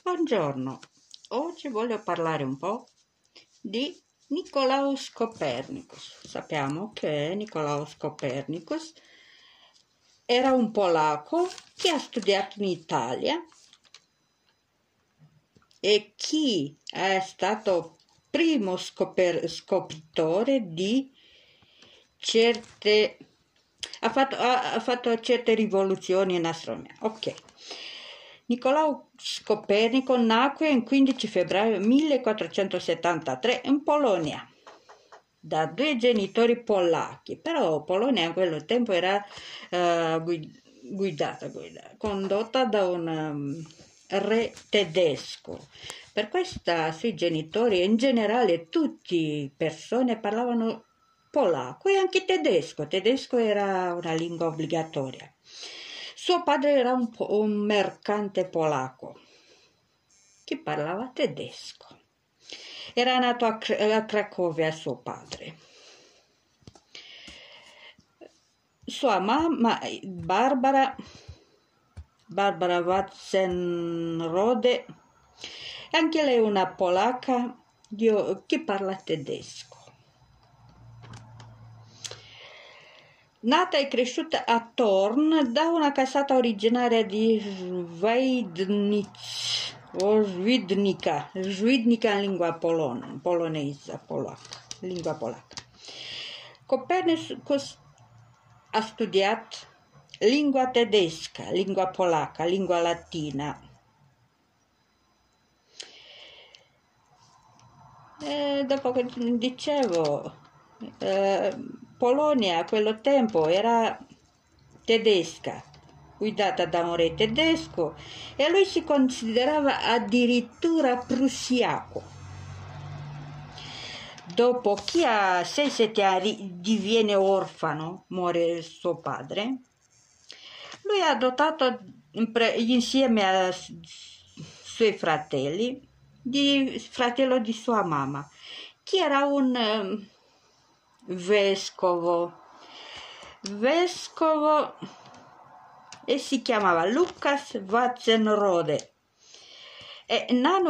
Buongiorno, oggi voglio parlare un po' di Nicolaus Copernicus. Sappiamo che Nicolaus Copernicus era un polacco che ha studiato in Italia e chi è stato primo scopritore di certe... ha fatto certe rivoluzioni in astronomia. Ok. Nicolaus Copernico nacque il 15 febbraio 1473 in Polonia da due genitori polacchi, però Polonia in quel tempo era condotta da un re tedesco. Per questo i suoi genitori e in generale tutte persone parlavano polacco e anche tedesco. Tedesco era una lingua obbligatoria. Suo padre era un mercante polacco che parlava tedesco. Era nato a Cracovia suo padre. Sua mamma, Barbara Watzenrode, anche lei una polacca che parla tedesco. Nata e cresciuta a Thorn da una casata originaria di Swidnica in lingua polonese, lingua polacca. Copernicus ha studiato lingua tedesca, lingua polacca, lingua latina. Dopo che dicevo, Polonia a quello tempo era tedesca, guidata da un re tedesco, e lui si considerava addirittura prussiaco. Dopo che a 6-7 anni diviene orfano, muore suo padre, lui ha adottato insieme ai suoi fratelli, fratello di sua mamma, che era un vescovo e si chiamava Lucas Watzenrode. E nel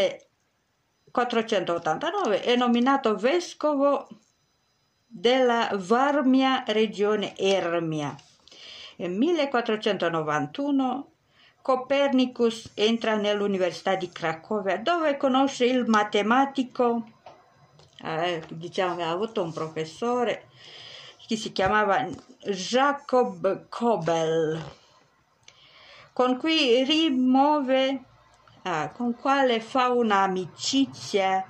1489 è nominato vescovo della Varmia, regione Ermia. Nel 1491 Copernicus entra nell'Università di Cracovia, dove conosce il matematico, diciamo che ha avuto un professore che si chiamava Jacob Kobel, con cui con quale fa un'amicizia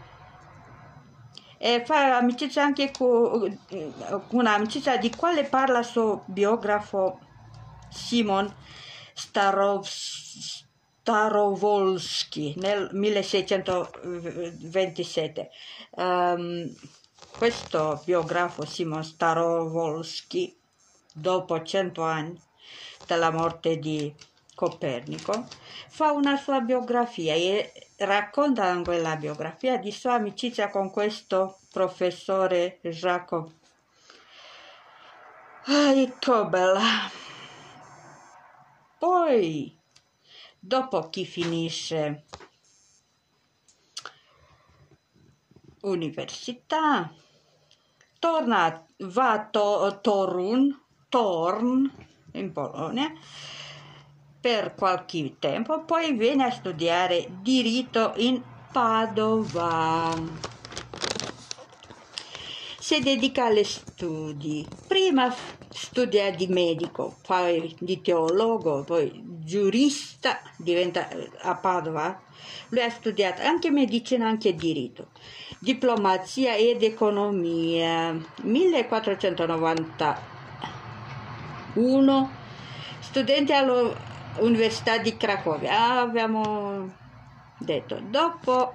e fa amicizia anche con un'amicizia di quale parla suo biografo Simon Starowolski nel 1627. Questo biografo Simon Starowolski, dopo 100 anni dalla morte di Copernico, fa una sua biografia e racconta in quella biografia di sua amicizia con questo professore Jacob Kobel. Poi, dopo che finisce università, va a Thorn in Polonia per qualche tempo, poi viene a studiare diritto in Padova. Si dedica agli studi. Prima studia di medico, poi di teologo, poi giurista, diventa a Padova. Lui ha studiato anche medicina, anche diritto, diplomazia ed economia. 1491, studente all'Università di Cracovia, abbiamo detto. Dopo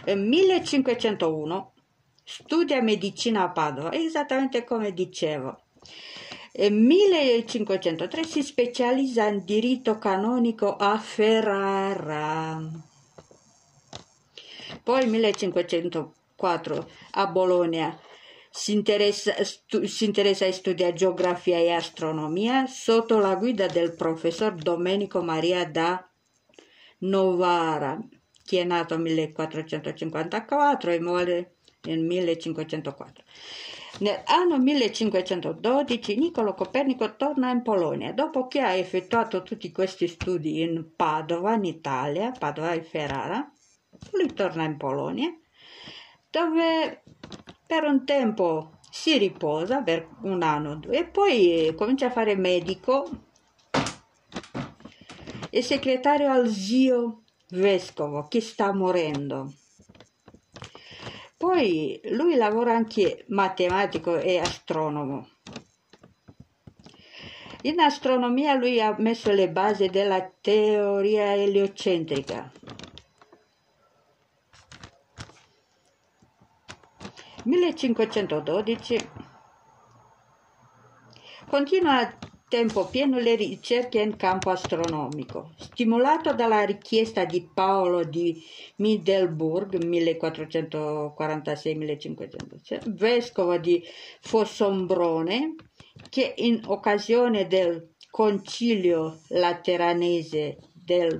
1501 studia medicina a Padova, esattamente come dicevo. Nel 1503 si specializza in diritto canonico a Ferrara. Poi nel 1504 a Bologna si interessa e studia geografia e astronomia sotto la guida del professor Domenico Maria da Novara, che è nato nel 1454 e muore nel 1504. Nell'anno 1512 Niccolò Copernico torna in Polonia dopo che ha effettuato tutti questi studi in Padova, in Italia, Padova e Ferrara. Lui torna in Polonia, dove per un tempo si riposa, per un anno o due, e poi comincia a fare medico e segretario al zio vescovo che sta morendo. Poi lui lavora anche matematico e astronomo. In astronomia lui ha messo le basi della teoria eliocentrica. 1512 continua a tempo pieno le ricerche in campo astronomico, stimolato dalla richiesta di Paolo di Middelburg 1446-1500, vescovo di Fossombrone, che in occasione del Concilio Lateranese del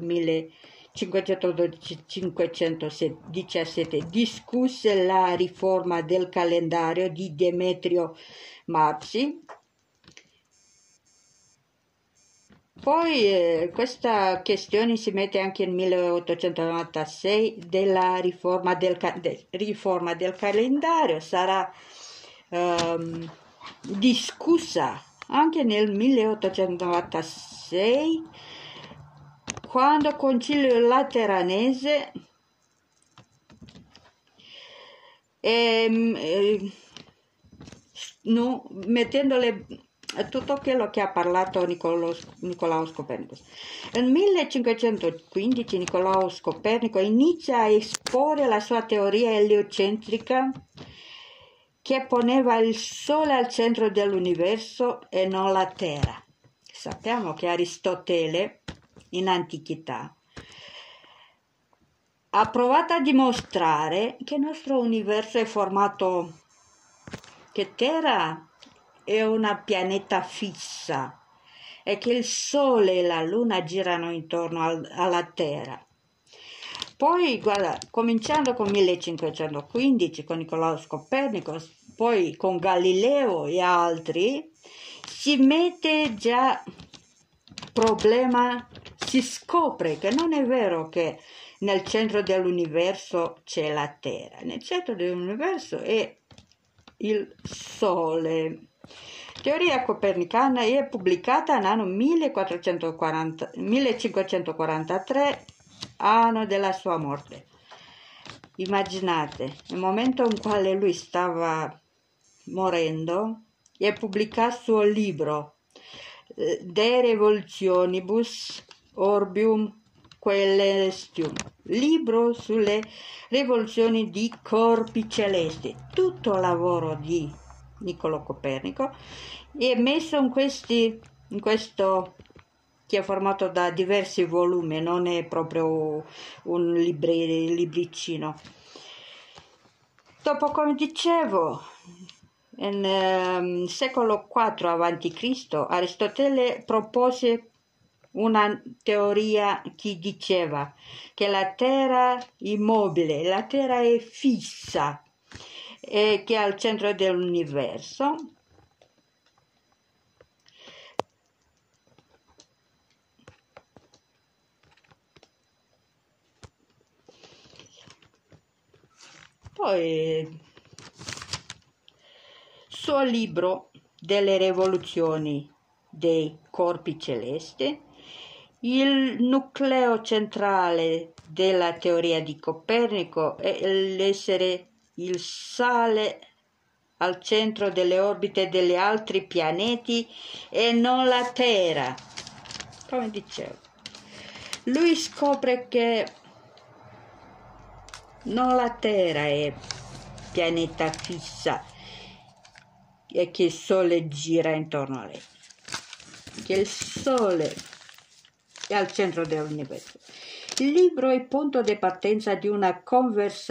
1512-517 discusse la riforma del calendario di Demetrio Marci. Poi questa questione si mette anche nel 1896 della riforma del calendario, sarà discussa anche nel 1896 quando il Concilio Lateranese mettendole tutto quello che ha parlato Nicolaus Copernicus. Nel 1515 Nicolaus Copernico inizia a esporre la sua teoria eliocentrica che poneva il Sole al centro dell'universo e non la Terra. Sappiamo che Aristotele in antichità ha provato a dimostrare che il nostro universo è formato, che Terra è una pianeta fissa e che il Sole e la Luna girano intorno alla Terra. Poi, guarda, cominciando con 1515 con Nicolaus Copernico, poi con Galileo e altri, si mette già problema, si scopre che non è vero che nel centro dell'universo c'è la Terra, nel centro dell'universo è il Sole. Teoria copernicana è pubblicata nell'anno 1543, anno della sua morte. Immaginate, nel momento in quale lui stava morendo, è pubblicato il suo libro De Revolutionibus Orbium Coelestium, libro sulle rivoluzioni di corpi celesti, tutto lavoro di Niccolò Copernico, è messo in questo che è formato da diversi volumi, non è proprio un libricino. Dopo, come dicevo, nel secolo IV a.C. Aristotele propose una teoria che diceva che la Terra è immobile, la Terra è fissa e che è al centro dell'universo. Poi suo libro delle rivoluzioni dei corpi celesti, il nucleo centrale della teoria di Copernico è l'essere il Sole al centro delle orbite degli altri pianeti e non la Terra. Come dicevo, lui scopre che non la Terra è pianeta fissa e che il Sole gira intorno a lei, che il Sole è al centro dell'universo. Il libro è il punto di partenza di una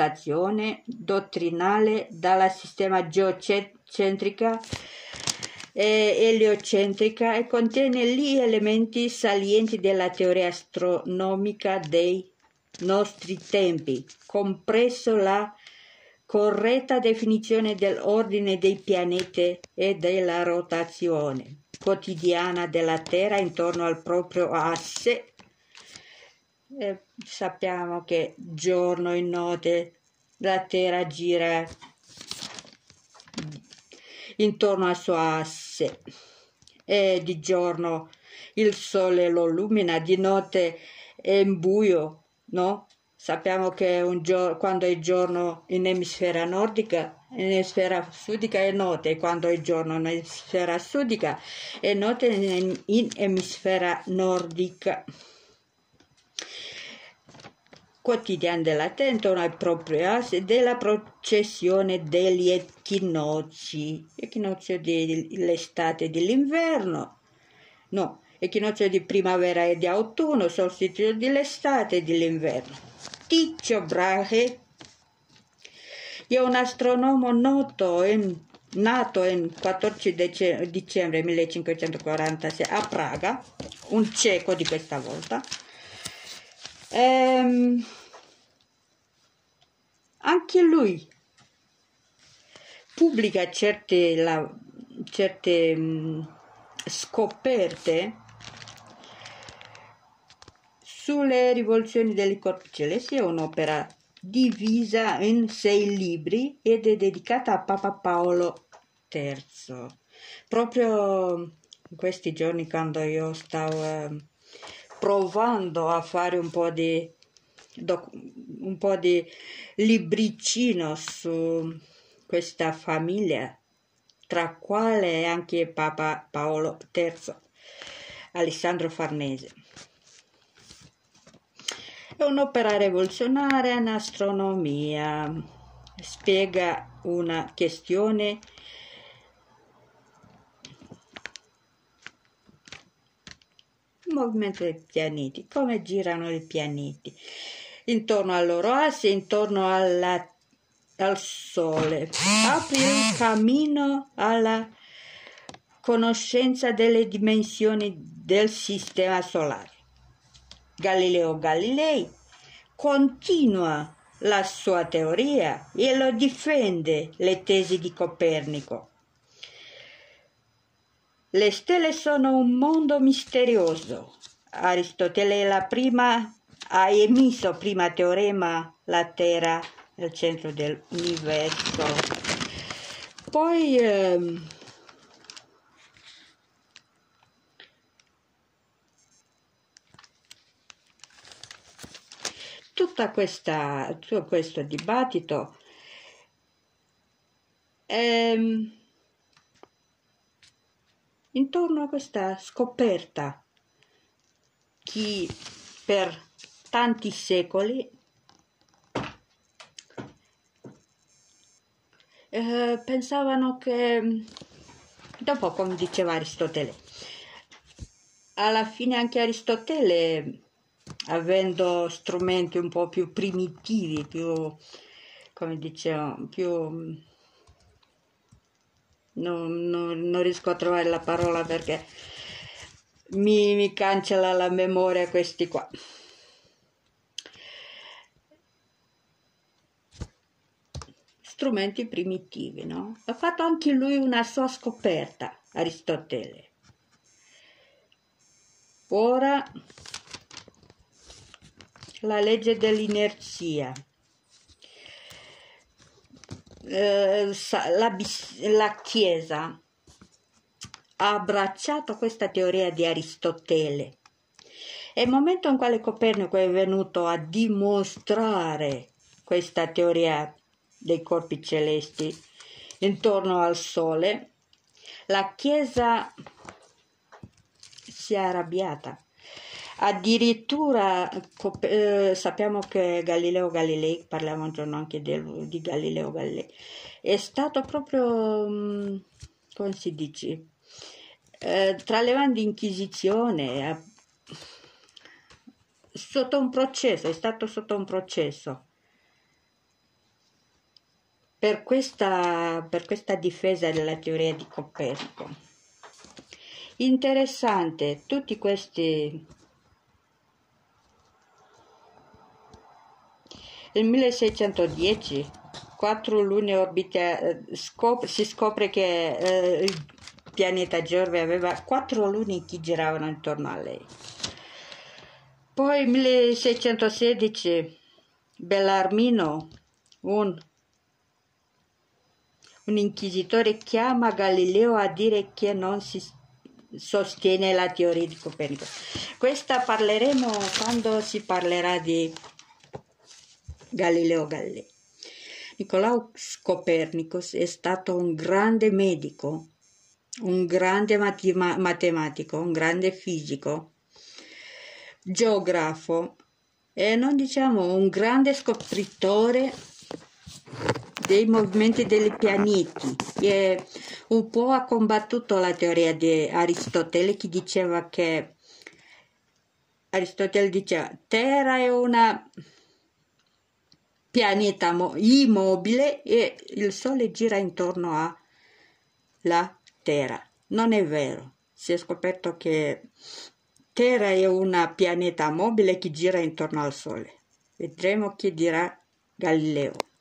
conversazione dottrinale dal sistema geocentrica è eliocentrica e contiene gli elementi salienti della teoria astronomica dei nostri tempi, compreso la corretta definizione dell'ordine dei pianeti e della rotazione quotidiana della Terra intorno al proprio asse. Sappiamo che giorno e notte la Terra gira intorno al suo asse e di giorno il sole lo illumina, di notte è in buio, no? Sappiamo che quando è giorno in emisfera nordica, in emisfera sudica è notte, quando è giorno in emisfera sudica è notte in emisfera nordica. Quotidiano della Terra intorno al proprio asse della processione degli equinozi, equinozio dell'estate e dell'inverno, no, equinozio di primavera e di autunno, solstizio dell'estate e dell'inverno. Tycho Brahe è un astronomo nato il 14 dicembre 1546 a Praga, un ceco di questa volta. Anche lui pubblica certe scoperte sulle rivoluzioni dei corpi celesti. È un'opera divisa in 6 libri ed è dedicata a Papa Paolo III. Proprio in questi giorni, quando io stavo provando a fare un po' di libricino su questa famiglia, tra quale anche Papa Paolo III, Alessandro Farnese. È un'opera rivoluzionaria in astronomia, spiega una questione il movimento dei pianeti, come girano i pianeti intorno al loro asse, intorno al Sole. Apre il cammino alla conoscenza delle dimensioni del sistema solare. Galileo Galilei continua la sua teoria e lo difende le tesi di Copernico. Le stelle sono un mondo misterioso. Aristotele ha emesso prima teorema, la Terra è il centro dell'universo. Poi tutto questo dibattito intorno a questa scoperta che per tanti secoli pensavano che, dopo, come diceva Aristotele, alla fine anche Aristotele, avendo strumenti un po' più primitivi, più, come dicevo, più... non riesco a trovare la parola perché mi cancella la memoria questi qua. Strumenti primitivi, no? Ha fatto anche lui una sua scoperta, Aristotele. Ora la legge dell'inerzia. La Chiesa ha abbracciato questa teoria di Aristotele. E il momento in quale Copernico è venuto a dimostrare questa teoria dei corpi celesti intorno al Sole, la Chiesa si è arrabbiata. Addirittura sappiamo che Galileo Galilei, parliamo un giorno anche di Galileo Galilei, è stato proprio, come si dice, tra le mani di Inquisizione, sotto un processo, è stato sotto un processo per questa difesa della teoria di Copernico. Interessante, tutti questi. Nel 1610, 4 lune si scopre che il pianeta Giove aveva 4 lune che giravano intorno a lei. Poi nel 1616 Bellarmino, un inquisitore, chiama Galileo a dire che non si sostiene la teoria di Copernico. Questa parleremo quando si parlerà di Galileo Galilei. Nicolaus Copernicus è stato un grande medico, un grande matematico, un grande fisico, geografo e non diciamo un grande scopritore dei movimenti dei pianeti. E un po' ha combattuto la teoria di Aristotele, che diceva che Aristotele diceva Terra è una pianeta immobile e il Sole gira intorno alla Terra. Non è vero. Si è scoperto che Terra è una pianeta mobile che gira intorno al Sole. Vedremo che dirà Galileo.